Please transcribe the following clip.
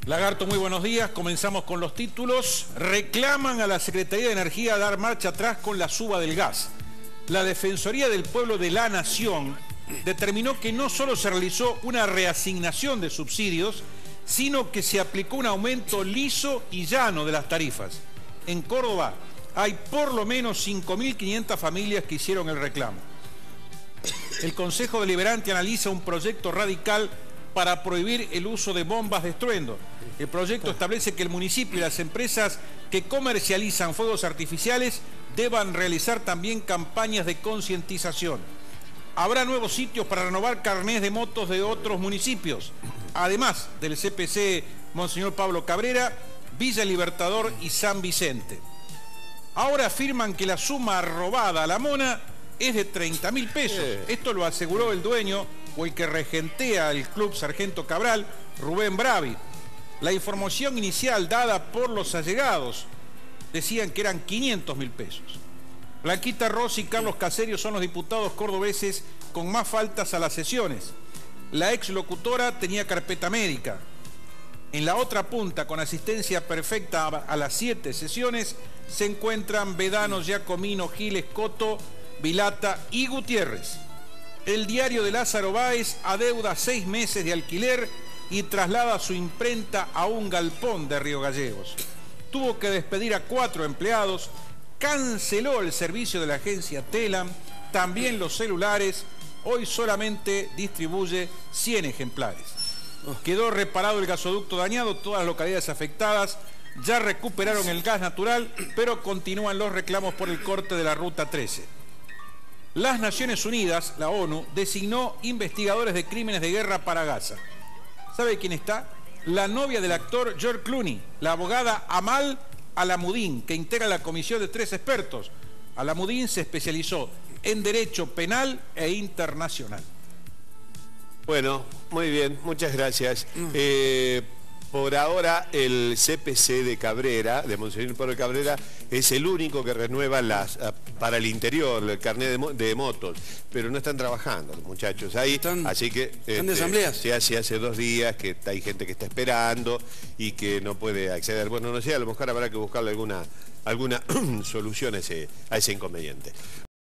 Lagarto, muy buenos días. Comenzamos con los títulos. Reclaman a la Secretaría de Energía dar marcha atrás con la suba del gas. La Defensoría del Pueblo de la Nación determinó que no solo se realizó una reasignación de subsidios, sino que se aplicó un aumento liso y llano de las tarifas. En Córdoba hay por lo menos 5.500 familias que hicieron el reclamo. El Consejo Deliberante analiza un proyecto radical para prohibir el uso de bombas de estruendo. El proyecto establece que el municipio y las empresas que comercializan fuegos artificiales deban realizar también campañas de concientización. Habrá nuevos sitios para renovar carnés de motos de otros municipios, además del CPC Monseñor Pablo Cabrera, Villa Libertador y San Vicente. Ahora afirman que la suma robada a la mona es de 30.000 pesos. Esto lo aseguró el dueño o el que regentea el Club Sargento Cabral, Rubén Bravi. La información inicial dada por los allegados decían que eran 500.000 pesos. Blanquita Rossi y Carlos Caserio son los diputados cordobeses con más faltas a las sesiones. La exlocutora tenía carpeta médica. En la otra punta, con asistencia perfecta a las 7 sesiones, se encuentran Vedano, Giacomino, Giles, Coto, Vilata y Gutiérrez. El diario de Lázaro Báez adeuda 6 meses de alquiler y traslada su imprenta a un galpón de Río Gallegos. Tuvo que despedir a 4 empleados, canceló el servicio de la agencia Telam, también los celulares, hoy solamente distribuye 100 ejemplares. Quedó reparado el gasoducto dañado, todas las localidades afectadas ya recuperaron el gas natural, pero continúan los reclamos por el corte de la Ruta 13. Las Naciones Unidas, la ONU, designó investigadores de crímenes de guerra para Gaza. ¿Sabe quién está? La novia del actor George Clooney, la abogada Amal Alamudin, que integra la comisión de 3 expertos. Alamudin se especializó en derecho penal e internacional. Bueno, muy bien, muchas gracias. Por ahora el CPC de Cabrera, de Monseñor Pablo Cabrera, es el único que renueva para el interior, el carnet de motos, pero no están trabajando los muchachos ahí, así que ¿están de asambleas? se hace 2 días que hay gente que está esperando y que no puede acceder. Bueno, no sé, a lo mejor habrá que buscarle alguna solución a ese inconveniente.